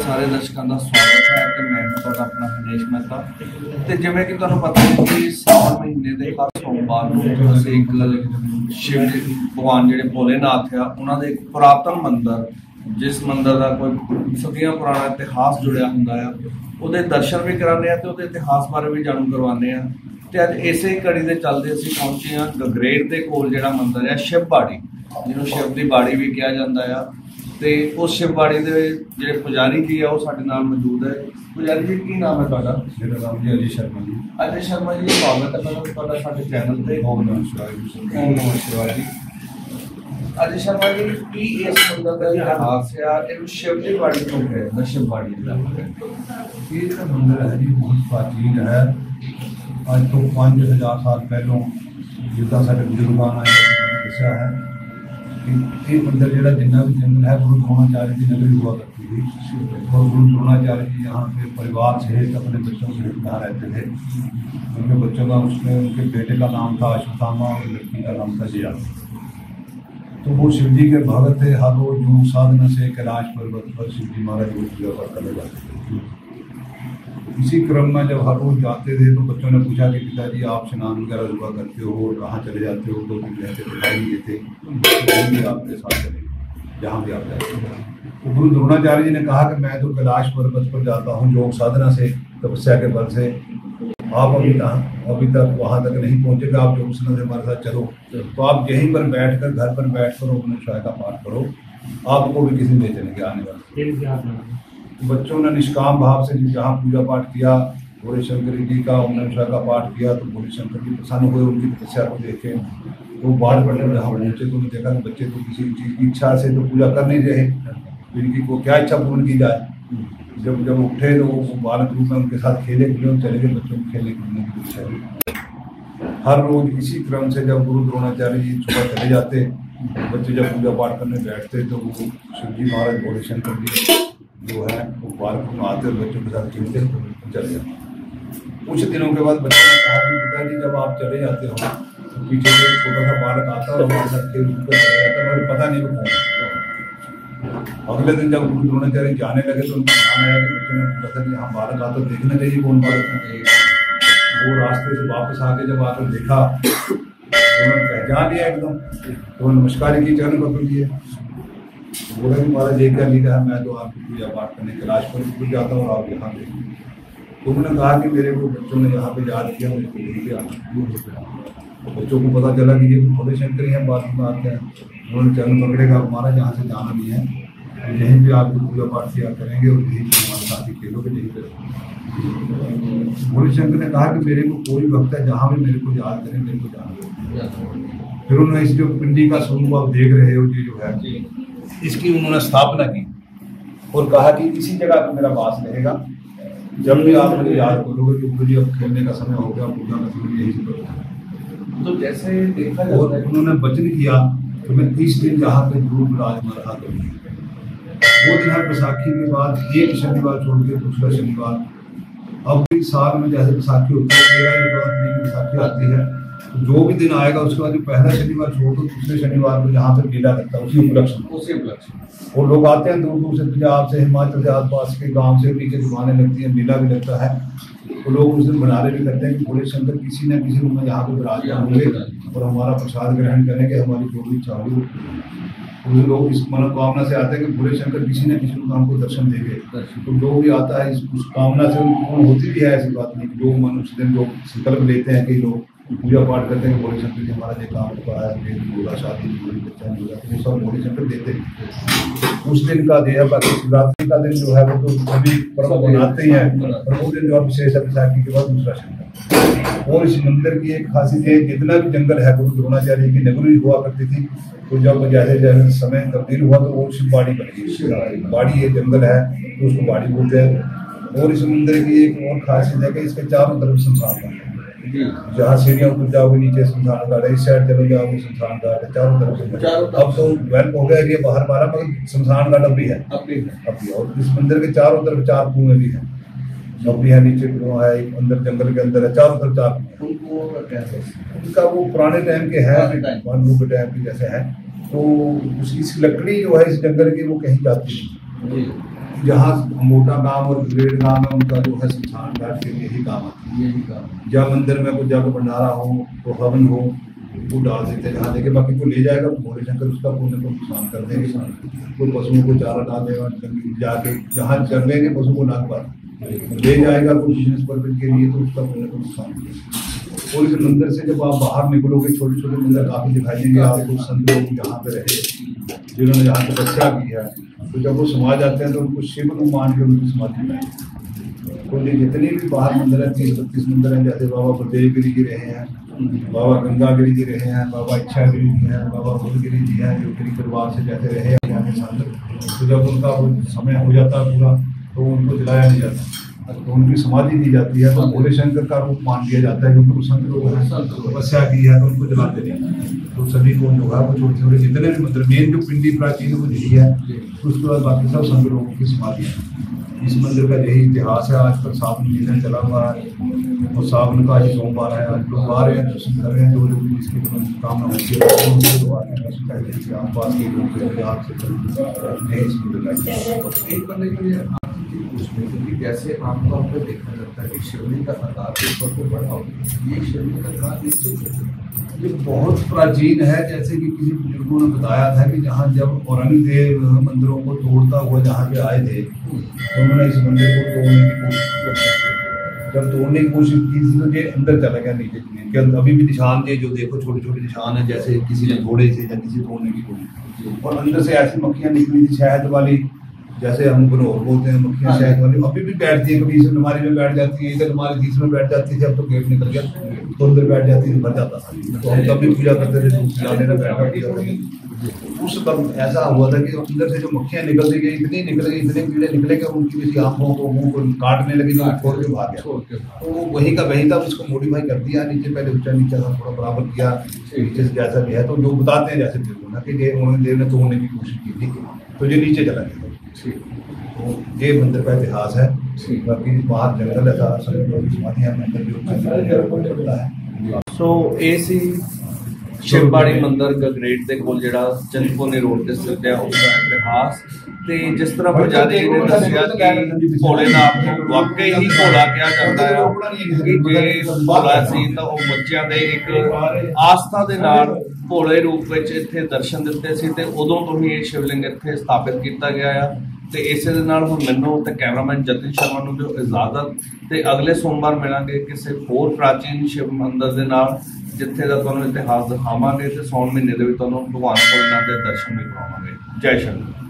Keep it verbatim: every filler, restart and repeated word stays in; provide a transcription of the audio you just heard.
सारे दर्शकों का स्वागत है ते मैं तुहाडा अपना दिनेश मेहता। ते जिवें कि तुहानूं पता है कि सावन महीने दे हर सोमवार नूं असीं एक शिव भगवान जिहड़े भोलेनाथ आ उन्हां दे एक पुरातन मंदिर, जिस मंदिर का कोई सदियां पुराना इतिहास जुड़िया हुंदा है, उहदे दर्शन भी कराने आ ते उहदे इतिहास बारे भी जाणू करवाने आ। ते अज इसे ही कड़ी दे चलदे असीं पहुंचे हां गगरेट दे कोल जिहड़ा मंदिर है शिव बाड़ी, जिन्होंने शिव की बाड़ी भी कहा जाता है। तो उस शिव बाड़ी के जो पुजारी जी है वो साडे नाल मौजूद है। पुजारी जी की नाम है तुहाडा? मेरा नाम जी अजय शर्मा जी। अजय शर्मा जी, स्वागत है मैं तुहाडा साडे चैनल पे। ओम नमः शिवाय। ओम नमः शिवाय जी। अजय शर्मा जी, की इस मंदिर का इतिहास है, इहनूं शिव की बाड़ी क्यों कहते हैं? शिव बाड़ी ये जो मंदिर है जी बहुत प्राचीन है। आज तो पाँच हज़ार साल पहलों जिदा साढ़े बुजुर्गों ने दसा है कि ये मंदिर जो जिन्ना भी जंगल है गुरु द्रोणाचार्य की नगरी हुआ करती थी, और गुरु द्रोणाचार्य जी यहाँ पे परिवार सहित अपने बच्चों सहित यहाँ रहते थे। उनके बच्चों का उसमें उनके बेटे का नाम था अश्वत्थामा और लड़की का नाम था जया। तो वो शिव जी के भगत थे। हर रोज योग साधना से कैलाश पर्वत पर शिव जी महाराज को पूजा पाठ करने जाते थे। इसी क्रम में जब हर रोज जाते थे तो बच्चों ने पूछा कि पिताजी आप स्नान वगैरह सुबह करते हो और कहाँ चले जाते हो? तो फिर रहते दिखाई नहीं देते, तो आपके साथ चले जहाँ भी आप जाते हो। तो गुरु द्रोणाचार्य जी ने कहा कि मैं तो कैलाश पर्वत पर जाता हूँ योग साधना से, तपस्या के बल से। आप अभी तक अभी तक वहाँ तक नहीं पहुँचेगा, आप योग साधना से हमारे साथ चलो। तो आप यहीं पर बैठ कर घर पर बैठ कर ओम नमः शिवाय का पाठ करो, आपको भी किसी ले चलेंगे आने वाले। बच्चों ने निष्काम भाव से जहाँ पूजा पाठ किया, भोले शंकर जी का ओम नमः शिवाय का पाठ किया, तो भोले शंकर जी प्रसन्न हुए। उनकी तपस्या को देखे तो बाढ़ पड़ने जहाँ पहुँचे तो उन्होंने देखा कि बच्चे तो किसी चीज़ की इच्छा से तो पूजा कर नहीं रहे, इनकी को क्या इच्छा पूर्ण की जाए। जब जब उठे तो वो बालक रूप में उनके साथ खेले खुले चले गए, बच्चों को खेलने कूदने की इच्छा हुई। हर रोज इसी क्रम से जब गुरु द्रोणाचार्य जी सुबह चले जाते, बच्चे जब पूजा पाठ करने बैठते तो वो शिव जी महाराज भोले शंकर जी जो है वो बालक में आते और बच्चों के साथ खेलते चले जाते। कुछ दिनों के बाद बच्चों ने कहा कि पिताजी जब आप चले जाते हो तो पीछे से एक छोटा सा बालक आता है और हमारे साथ खेल कर चले जाता है, मुझे पता नहीं वो कौन है। अगले दिन जब गुरु द्रोणाचार्य जाने लगे तो उनको ध्यान आया कि बच्चों ने पूछा था कि हाँ बालक आता तो देखना चाहिए कौन बालक है। वो रास्ते से वापस आके जब आकर देखा तो उन्होंने पहचान लिया एकदम, तो नमस्कार की चरण पकड़ लिए। बोला कि महाराज ये क्या लिखा है? मैं तो आपकी पूजा पाठ करने कैलाश पर जाता हूँ और आप यहाँ पे। तो उन्होंने कहा कि मेरे को बच्चों ने यहाँ पे याद किया, मुझे दूर गया। बच्चों को पता चला कि ये भोले शंकर ही हैं, बाद में आते हैं। उन्होंने चरण पकड़ेगा, महाराज यहाँ से जाना नहीं है, यहीं पे आपकी पूजा पाठ किया करेंगे और यहीं पर हमारे साथ ही खेलोगे, यहीं पर। भोले शंकर ने कहा कि मेरे को कोई भक्त है जहाँ भी मेरे को याद करें, मेरे को जाना। फिर उन्होंने इस जो पिंडी का स्वरूप आप देख रहे हो जी जो है, इसकी उन्होंने स्थापना की और कहा कि इसी जगह पर मेरा वास रहेगा। जब भी आप मुझे याद करोगे कि गुरु जी अब खेलने का समय हो गया, पूजा का समय यही से करो। तो जैसे देखा और उन्होंने वचन किया कि मैं तीस दिन जहाँ पे जरूर विराजमान रहा करूँगी। वो दिन है बैसाखी के बाद एक शनिवार छोड़ के दूसरा शनिवार। अब इस साल में जैसे बैसाखी होती है, तेरह या चौदह तरीक की बैसाखी आती है, जो भी दिन आएगा उसके बाद जो पहला शनिवार छोड़ दो दूसरे शनिवार को जहाँ पे मेला लगता है उसी उपलक्ष्य में उसी उपलक्ष्य और लोग आते हैं दूर दूर से, पंजाब से, हिमाचल से, आसपास के गांव से, नीचे दुकानें लगती हैं, मेला भी लगता है। तो लोग उस दिन भंडारे भी करते हैं कि भोले शंकर किसी न किसी रूप में यहाँ पे विराजमान होंगे और हमारा प्रसाद ग्रहण करेंगे, हमारी जो भी इच्छा होगी। उस लोग इस मनोकामना से आते हैं कि भोले शंकर किसी न किसी रूप में हमको दर्शन देंगे। तो जो भी आता है इस उस कामना से उनको होती भी है, ऐसी बात नहीं। जो मन उस दिन जो संकल्प लेते हैं कि लोग पूजा पाठ करते हैं भोले शंकर जी हमारा ये काम होता है, ये बोला शादी बोली बच्चा बोला, तो सब भोले शंकर देते हैं। उस दिन का देह बाकी शिवरात्रि का दिन जो है वो तो सभी पर्व मनाते ही हैं, और वो दिन जो विशेष बैसाखी के बाद दूसरा शनिवार। और इस मंदिर की एक खासियत है, जितना भी जंगल है गुरु द्रोणाचार्य की नगरी हुआ करती थी, तो जब जैसे जैसे समय तब्दील हुआ तो वो शिव बाड़ी बन गई। बाड़ी ये जंगल है तो उसको बाड़ी बोलते हैं। और इस मंदिर की एक और खासियत है कि इसके चारों तरफ शमशान घाट है। जहाँ सीढ़ियाँ ऊपर जाओगे नीचे शमशान घाट है, इस साइड चले जाओगे शमशान घाट है, चारों तरफ से। अब तो डेवलप हो गया एरिया बाहर बारह, मगर शमशान घाट अब भी है अब भी है। और इस मंदिर के चारों तरफ चार कुएं भी हैं, अब भी है। नीचे कुआं है, एक अंदर जंगल के अंदर है, चारों तरफ चार कुएं। उनका वो पुराने टाइम के है, भालू के टाइम के जैसे है। तो उसकी लकड़ी जो है इस जंगल की वो कहीं जाती नहीं, जहाँ मोटा काम और ग्रेड काम है उनका जो है शमशान घाट के लिए ही काम आता है। यही काम जब मंदिर में कोई जग भंडारा हो तो हवन हो वो डाल देते हैं जहाँ देखे, बाकी को ले जाएगा तो भोले शंकर उसका पुण्य को नुकसान कर देंगे। कोई पशुओं को चारा डाल देगा जाके जहाँ चल लेंगे पशु को नाक पर ले जाएगा कोई बिजनेस पर्पज के लिए तो उसका पुण्य को नुकसान करेगा। और इस मंदिर से जब आप बाहर निकलोगे छोटे छोटे मंदिर काफी दिखाई देंगे आपको, संत लोग यहाँ पे रहे जिन्होंने यहाँ तपस्या की है, तो जब वो समाज आते हैं तो उनको शिव को मान के उनकी समाधि बनाएंगे। तो ये जितने भी बाहर मंदिर है तीस बत्तीस मंदिर हैं, जैसे बाबा बलदेव गिरी जी रहे हैं, बाबा गंगा गिरी जी रहे हैं, बाबा इच्छा गिरी जी हैं, बाबा बुद्ध गिरी जी हैं, जो गिरी परिवार से जैसे रहे हैं यहाँ के साथ। तो जब उनका वो समय हो जाता है पूरा तो उनको जलाया नहीं जाता, तो उनकी समाधि दी जाती है, तो भोले शंकर का रूप मान दिया जाता है क्योंकि संत लोगों ने तपस्या की है तो उनको जलाते नहीं। तो सभी को जो है वो छोटे छोटे जितने भी मंदिर मेन जो पिंडी प्राचीन वो यही है, उसके बाद बाकी सब संत लोगों की समाधि है। इस मंदिर का यही इतिहास है। आज तक सावन महीना चला हुआ है और सावन का आज सोमवार है, आज लोग आ रहे हैं दर्शन कर रहे हैं, जो लोग जिसकी कामना होती है उनके द्वार में दर्शन करते हैं। आसपास के लोग इस मंदिर का एक बंदे के लिए उसमें क्योंकि जैसे आमतौर पर देखा जाता है कि शिवलिंग का आकार ऊपर को बढ़ा होता है, ये शिवलिंग का आकार नीचे ये बहुत प्राचीन है। जैसे कि किसी बुजुर्गों ने बताया था कि जहाँ जब औरंगजेब मंदिरों को तोड़ता हुआ जहाँ पे आए थे तो उन्होंने इस मंदिर को तोड़ने की कोशिश की। जब तोड़ने की कोशिश की थी तो ये अंदर चला गया नीचे के अंदर। अभी भी निशान थे जो देखो छोटे छोटे निशान है, जैसे किसी ने तोड़े थे या किसी तोड़ने की कोशिश। और अंदर से ऐसी मक्खियाँ निकली थी शहद वाली, जैसे हम बनोर बोलते हैं मक्खियाँ शहद वाली, अभी भी बैठती है। कभी इस अलमारी में बैठ जाती है, इधर अलमारी तीस में बैठ जाती थी, अब तो गेट निकल गया तो अंदर बैठ जाती थी, भर जाता था। तो हम कभी पूजा करते थे जाने में बैठ उस वक्त ऐसा हुआ था कि अंदर से जो मक्खियाँ निकलती गई इतनी निकल गई इतने कीड़े निकले कि उनकी किसी आंखों को मुंह को काटने लगी तो छोड़ के भाग गया। तो वो वहीं का वहीं था, उसको मॉडिफाई कर दिया, नीचे पहले ऊंचा नीचा था थोड़ा बराबर किया नीचे से जैसा भी है। तो जो बताते हैं जैसे ना कि ये औरंगजेब ने तोड़ने की कोशिश की थी तो ये नीचे चला गया। तो ये मंदिर का इतिहास है। बाकी बाहर जंगल ऐसा समाधियाँ मंदिर जो है। सो ए सी शिवबाड़ी मंदिर गगरेट ਦੇ ਕੋਲ ਜਿਹੜਾ ਚੰਦਪੁਰਨੀ ਰੋਡ ਤੇ ਸਥਿਤ ਹੈ ਉਸ ਦਾ ਇਤਿਹਾਸ ਤੇ ਜਿਸ ਤਰ੍ਹਾਂ ਪੁਜਾਰੀ ਜੀ ਨੇ ਦੱਸਿਆ ਕਿ ਭੋਲੇਨਾਥ ਨੂੰ ਵਾਕਈ ਹੀ ਭੋਲਾ ਕਿਹਾ ਜਾਂਦਾ ਹੈ ਕਿ ਜੇ ਭੋਲਾ ਸੀ ਤਾਂ ਉਹ ਬੱਚਿਆਂ ਦੇ ਇੱਕ ਆਸਥਾ ਦੇ ਨਾਲ ਭੋਲੇ ਰੂਪ ਵਿੱਚ ਇੱਥੇ ਦਰਸ਼ਨ ਦਿੱਤੇ ਸੀ ਤੇ ਉਦੋਂ ਤੋਂ ਹੀ ਇਹ ਸ਼ਿਵਲਿੰਗ ਇੱਥੇ ਸਥਾਪਿਤ ਕੀਤਾ ਗਿਆ ਆ। ਤੇ ਇਸੇ ਦੇ ਨਾਲ ਹੁਣ ਮੈਨੂੰ ਤੇ ਕੈਮਰਾਮੈਨ ਜਤਨ ਸ਼ਰਮਾ ਨੂੰ ਜੋ ਇਜਾਜ਼ਤ ਤੇ ਅਗਲੇ ਸੋਮਵਾਰ ਮਿਲਾਂਗੇ ਕਿਸੇ ਹੋਰ ਪ੍ਰਾਚੀਨ ਸ਼ਿਵ ਮੰਦਿਰ ਦੇ ਨਾਲ ਜਿੱਥੇ ਦਾ ਤੁਹਾਨੂੰ ਇਤਿਹਾਸ ਦਿਖਾਵਾਂਗੇ ਤੇ ਸੌਣ ਮਹੀਨੇ ਦੇ ਵਿੱਚ ਤੁਹਾਨੂੰ ਭਗਵਾਨ ਭੋਲੇਨਾਥ ਦੇ ਦਰਸ਼ਨ ਵੀ ਕਰਾਵਾਂਗੇ। ਜੈ ਸ਼ੰਕਰ।